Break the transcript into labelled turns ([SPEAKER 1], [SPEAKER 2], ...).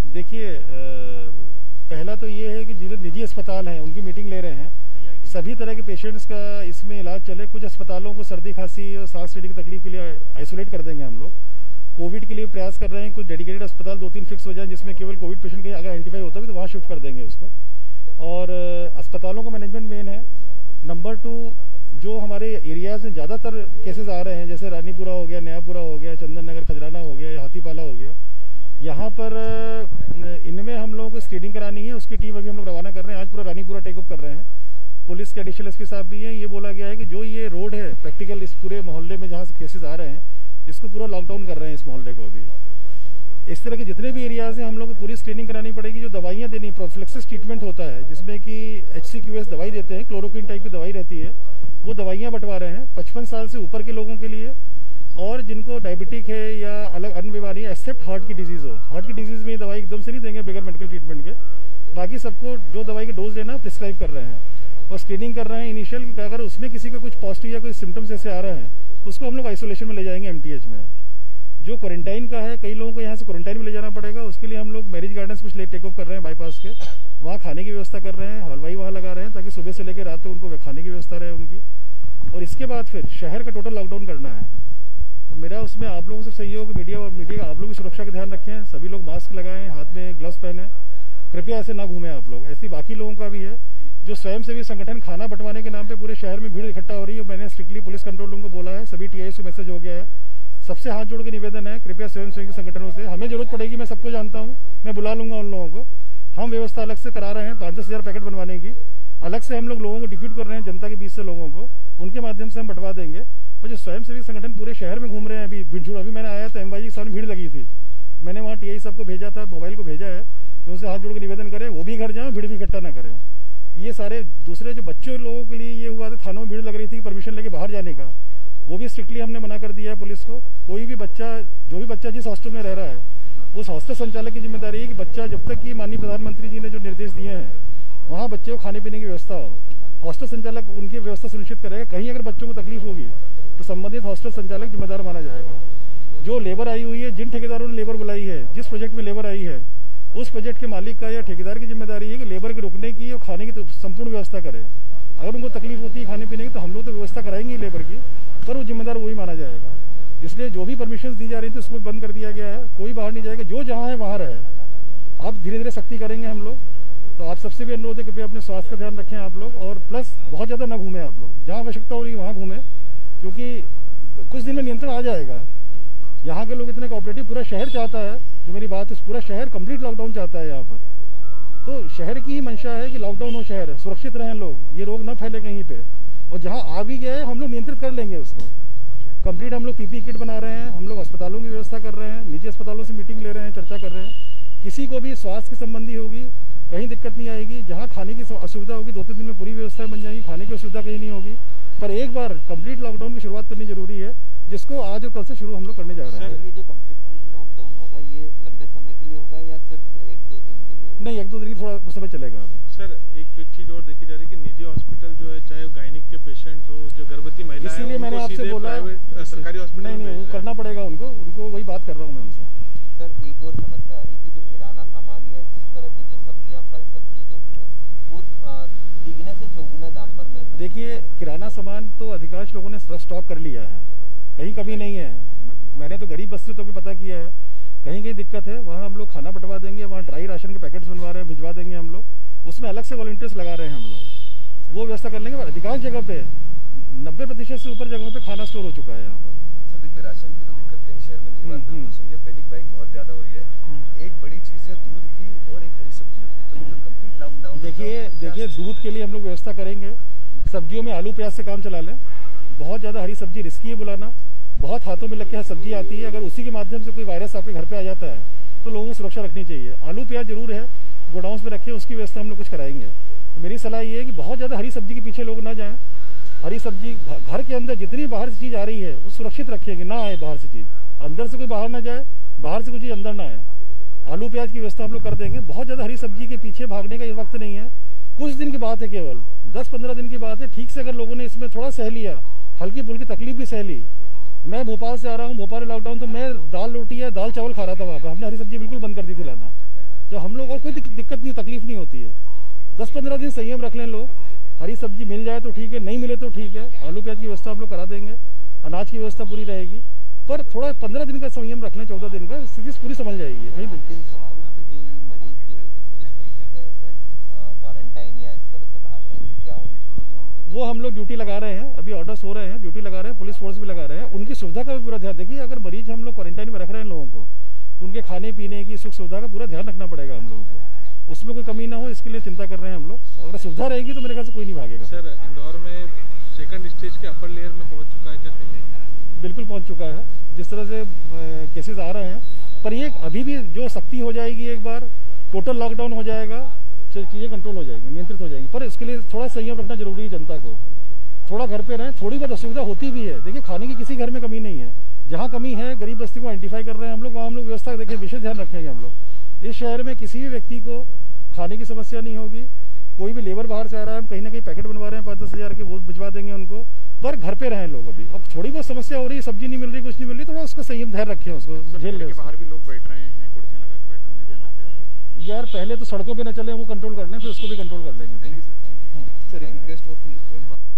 [SPEAKER 1] देखिए, पहला तो ये है कि जो निजी अस्पताल हैं उनकी मीटिंग ले रहे हैं। सभी तरह के पेशेंट्स का इसमें इलाज चले। कुछ अस्पतालों को सर्दी खांसी और सांस लेने की तकलीफ के लिए आइसोलेट कर देंगे हम लोग। कोविड के लिए प्रयास कर रहे हैं। कुछ डेडिकेटेड अस्पताल 2-3 फिक्स हो जाए जिसमें केवल कोविड पेशेंट कहीं अगर आइडेंटिफाई होता है तो वहाँ शिफ्ट कर देंगे उसको। और अस्पतालों का मैनेजमेंट मेन है। नंबर 2, जो हमारे एरियाज में ज़्यादातर केसेस आ रहे हैं, जैसे रानीपुरा हो गया, नयापुरा हो गया, चंदन नगर, खजराना हो गया या हाथीपाला हो गया, यहाँ पर इनमें हम लोगों को स्क्रीनिंग करानी है। उसकी टीम अभी हम लोग रवाना कर रहे हैं। आज पूरा रानीपुरा टेकअप कर रहे हैं। पुलिस के एडिशनल एसपी साहब भी हैं। ये बोला गया है कि जो ये रोड है प्रैक्टिकल इस पूरे मोहल्ले में जहाँ से केसेस आ रहे हैं, इसको पूरा लॉकडाउन कर रहे हैं इस मोहल्ले को अभी। इस तरह के जितने भी एरियाज हैं हम लोग को पूरी स्क्रीनिंग करानी पड़ेगी। जो दवाइयाँ देनी, प्रोफिलैक्सिस ट्रीटमेंट होता है जिसमें कि HCQS दवाई देते हैं, क्लोरोक्विन टाइप की दवाई रहती है, वो दवाइयाँ बंटवा रहे हैं 55 साल से ऊपर के लोगों के लिए, और जिनको डायबिटिक है या अलग अन्य बीमारी है, एक्सेप्ट हार्ट की डिजीज़ हो। हार्ट की डिजीज़ में ये दवाई एकदम से नहीं देंगे बगैर मेडिकल ट्रीटमेंट के। बाकी सबको जो दवाई के डोज देना प्रिस्क्राइब कर रहे हैं और स्क्रीनिंग कर रहे हैं इनिशियल। अगर उसमें किसी का कुछ पॉजिटिव या कोई सिम्टम्स ऐसे आ रहे हैं उसको हम लोग आइसोलेशन में ले जाएंगे MTH में। जो क्वारंटाइन का है, कई लोगों को यहाँ से क्वारंटाइन में ले जाना पड़ेगा, उसके लिए हम लोग मैरिज गार्डन्स कुछ टेक ऑफ कर रहे हैं बाईपास के। वहाँ खाने की व्यवस्था कर रहे हैं, हलवाई वहाँ लगा रहे हैं ताकि सुबह से लेकर रात तक उनको खाने की व्यवस्था रहे उनकी। और इसके बाद फिर शहर का टोटल लॉकडाउन करना है। तो मेरा उसमें आप लोगों से सहयोग, मीडिया आप लोग भी सुरक्षा का ध्यान रखें। सभी लोग मास्क लगाएं, हाथ में ग्लव्स पहने। कृपया ऐसे ना घूमें आप लोग। ऐसी बाकी लोगों का भी है जो स्वयंसेवी संगठन खाना बंटवाने के नाम पे पूरे शहर में भीड़ इकट्ठा हो रही है। मैंने स्ट्रिक्टली पुलिस कंट्रोल रूम को बोला है, सभी TIs को मैसेज हो गया है। सबसे हाथ जोड़ के निवेदन है, कृपया स्वयंसेवी संगठनों से, हमें जरूरत पड़ेगी, मैं सबको जानता हूँ, मैं बुला लूंगा उन लोगों को। हम व्यवस्था अलग से करा रहे हैं 5-10 हज़ार पैकेट बनवाने की। अलग से हम लोग लोगों को डिप्यूट कर रहे हैं, जनता के बीच से लोगों को, उनके माध्यम से हम बंटवा देंगे। और जो स्वयंसेवी संगठन पूरे शहर में घूम रहे हैं अभी अभी मैंने आया तो MYG के सामने भीड़ लगी थी। मैंने वहाँ TI साहब को भेजा था, मोबाइल को भेजा है कि उनसे हाथ जोड़ के निवेदन करें, वो भी घर जाएं, भीड़ भी इकट्ठा ना करें। ये सारे दूसरे जो बच्चों लोगों के लिए ये हुआ था, थानों में भीड़ लग रही थी परमिशन लेके बाहर जाने का, वो भी स्ट्रिक्टली हमने मना कर दिया है पुलिस को। कोई भी बच्चा, जो भी बच्चा जिस हॉस्टल में रह रहा है, उस हॉस्टल संचालक की जिम्मेदारी है कि बच्चा जब तक कि माननीय प्रधानमंत्री जी ने जो निर्देश दिए हैं वहाँ बच्चे को खाने पीने की व्यवस्था हो, हॉस्टल संचालक उनकी व्यवस्था सुनिश्चित करेगा। कहीं अगर बच्चों को तकलीफ होगी तो संबंधित हॉस्टल संचालक जिम्मेदार माना जाएगा। जो लेबर आई हुई है, जिन ठेकेदारों ने लेबर बुलाई है, जिस प्रोजेक्ट में लेबर आई है, उस प्रोजेक्ट के मालिक का या ठेकेदार की जिम्मेदारी है कि लेबर के रुकने की और खाने की तो संपूर्ण व्यवस्था करे। अगर उनको तकलीफ होती है खाने पीने की तो हम लोग तो व्यवस्था कराएंगे लेबर की, पर वो जिम्मेदार वही माना जाएगा। इसलिए जो भी परमिशन दी जा रही थी उसको बंद कर दिया गया है। कोई बाहर नहीं जाएगा, जो जहाँ है वहाँ रहे। अब धीरे धीरे सख्ती करेंगे हम लोग। तो आप सबसे भी अनुरोध है कि अपने स्वास्थ्य का ध्यान रखें आप लोग, और प्लस बहुत ज़्यादा ना घूमें आप लोग। जहाँ आवश्यकता हो रही है वहाँ घूमें, क्योंकि कुछ दिन में नियंत्रण आ जाएगा। यहाँ के लोग इतने कोऑपरेटिव, पूरा शहर चाहता है, जो मेरी बात है, पूरा शहर कंप्लीट लॉकडाउन चाहता है यहाँ पर। तो शहर की ही मंशा है कि लॉकडाउन हो, शहर सुरक्षित रहें लोग, ये रोग ना फैले कहीं पे। और जहाँ आ भी गए हम लोग नियंत्रित कर लेंगे उसको। कंप्लीट हम लोग PPE किट बना रहे हैं, हम लोग अस्पतालों की व्यवस्था कर रहे हैं, निजी अस्पतालों से मीटिंग ले रहे हैं, चर्चा कर रहे हैं। किसी को भी स्वास्थ्य के संबंधी होगी कहीं दिक्कत नहीं आएगी। जहाँ खाने की असुविधा होगी 2-3 दिन में पूरी व्यवस्था बन जाएगी, खाने की असुविधा कहीं नहीं होगी। पर एक बार कंप्लीट लॉकडाउन की शुरुआत करनी जरूरी है, जिसको आज और कल से शुरू हम लोग करने जा रहे हैं।
[SPEAKER 2] सर, ये जो कंप्लीट लॉकडाउन होगा ये लंबे समय के लिए होगा या सिर्फ 1-2 दिन के लिए?
[SPEAKER 1] नहीं, 1-2 दिन थोड़ा समय चलेगा।
[SPEAKER 3] सर, एक चीज और देखी जा रही है कि निजी हॉस्पिटल जो है, चाहे गायनिक के पेशेंट हो, जो गर्भवती महिला,
[SPEAKER 1] इसीलिए मैंने आपसे बोला
[SPEAKER 3] सरकारी हॉस्पिटल
[SPEAKER 1] नहीं करना पड़ेगा उनको वही बात कर रहा हूँ मैं उनसे।
[SPEAKER 2] सर, एक और समस्या आ रही है कि जो किराना सामान या इस तरह की जो सब्जियां, फल सब्जी जो भी है वो तिगने से चौगुने दाम पर मिल।
[SPEAKER 1] देखिए, किराना सामान तो अधिकांश लोगों ने स्टॉक कर लिया है, कहीं कमी नहीं है। मैंने तो गरीब बस्तियों तो भी पता किया है, कहीं कहीं दिक्कत है, वहाँ हम लोग खाना बंटवा देंगे। वहाँ ड्राई राशन के पैकेट्स बनवा रहे हैं, भिजवा देंगे हम लोग। उसमें अलग से वॉलंटियर्स लगा रहे हैं हम लोग, वो व्यवस्था कर लेंगे। अधिकांश जगह पे 90% से ऊपर जगहों पे खाना स्टोर हो चुका है यहाँ पर।
[SPEAKER 4] सर देखिए, राशन की तो दिक्कत कहीं शहर में नहीं, बात बिल्कुल सही है, पैनिक बाइंग बहुत ज्यादा हो रही है। एक बड़ी चीज है दूध की और एक हरी सब्जियों की। तो ये कंप्लीट लॉकडाउन,
[SPEAKER 1] देखिए दूध के लिए हम लोग व्यवस्था करेंगे। सब्जियों में आलू प्याज से काम चला लें। बहुत ज़्यादा हरी सब्जी रिस्की है बुलाना, बहुत हाथों में लग के सब्जी आती है। अगर उसी के माध्यम से कोई वायरस आपके घर पे आ जाता है तो लोगों को सुरक्षा रखनी चाहिए। आलू प्याज जरूर है, गोडाउंस में रखें, उसकी व्यवस्था हम लोग कुछ कराएंगे। तो मेरी सलाह ये है कि बहुत ज़्यादा हरी सब्जी के पीछे लोग ना जाएं। हरी सब्जी घर के अंदर जितनी बाहर से चीज़ आ रही है वो सुरक्षित रखेंगे, ना आए बाहर से चीज़, अंदर से कोई बाहर ना जाए, बाहर से कोई चीज़ अंदर ना आए। आलू प्याज की व्यवस्था हम लोग कर देंगे। बहुत ज़्यादा हरी सब्जी के पीछे भागने का ये वक्त नहीं है, कुछ दिन की बात है, केवल 10-15 दिन की बात है। ठीक से अगर लोगों ने इसमें थोड़ा सह लिया, हल्की फुल्की तकलीफ भी सह ली। मैं भोपाल से आ रहा हूँ, भोपाल लॉकडाउन तो मैं दाल रोटी या दाल चावल खा रहा था वहाँ पर। हमने हरी सब्जी बिल्कुल बंद कर दी थी लाना। 10-15 दिन संयम रख लें लोग। हरी सब्जी मिल जाए तो ठीक है, नहीं मिले तो ठीक है, आलू प्याज की व्यवस्था हम लोग करा देंगे, अनाज की व्यवस्था पूरी रहेगी, पर थोड़ा 15 दिन का संयम रख लें, 14 दिन का, स्थिति पूरी समझ जाएगी। नहीं बिल्कुल
[SPEAKER 2] सवाल है कि जो ये मरीज जो जिस तरीके से क्वारंटाइन या इस तरह से भाग रहे हैं, तो क्या उनके लिए
[SPEAKER 1] वो हम लोग ड्यूटी लगा रहे हैं, अभी ऑर्डर्स हो रहे हैं, ड्यूटी लगा रहे हैं, पुलिस फोर्स भी लगा रहे हैं, उनकी सुविधा का भी पूरा ध्यान। देखिए, अगर मरीज हम लोग क्वारंटाइन में रख रहे हैं लोगों को, तो उनके खाने पीने की सुख सुविधा का पूरा ध्यान रखना पड़ेगा हम लोगों को, उसमें कोई कमी ना हो, इसके लिए चिंता कर रहे हैं हम लोग। अगर सुविधा रहेगी तो मेरे ख्याल से कोई नहीं भागेगा।
[SPEAKER 3] सर, इंदौर में सेकंड स्टेज के अपर लेयर में पहुंच चुका है क्या कोरोना?
[SPEAKER 1] बिल्कुल पहुंच चुका है, जिस तरह से केसेस आ रहे हैं, पर ये अभी भी जो सख्ती हो जाएगी, एक बार टोटल लॉकडाउन हो जाएगा, चीज़ें कंट्रोल हो जाएंगी, नियंत्रित हो जाएंगी, पर इसके लिए थोड़ा संयम रखना जरूरी है। जनता को थोड़ा घर पे रहें, थोड़ी बहुत असुविधा होती भी है। देखिए, खाने की किसी घर में कमी नहीं है, जहाँ कमी है गरीब बस्ती को आइडेंटिफाई कर रहे हैं हम लोग, वहाँ हम लोग व्यवस्था देखिए विशेष ध्यान रखेंगे हम लोग। इस शहर में किसी भी व्यक्ति को खाने की समस्या नहीं होगी। कोई भी लेबर बाहर से आ रहा है, हम कहीं ना कहीं पैकेट बनवा रहे हैं 5-10 हज़ार के, वो भिजवा देंगे उनको, पर घर पे रहें लोग। अभी अब थोड़ी बहुत समस्या हो रही है, सब्जी नहीं मिल रही, कुछ नहीं मिल रही, थोड़ा उसका संयम ध्यान रखें, उसको झेल लें।
[SPEAKER 5] बाहर भी लोग बैठ रहे हैं, कुर्सियां लगा के बैठ रहे हैं, उन्हें भी अंदर से
[SPEAKER 1] यार पहले तो सड़कों पे न चले, वो कंट्रोल कर लें, फिर उसको भी कंट्रोल कर लेंगे।
[SPEAKER 4] सर, एक रिक्वेस्ट होती है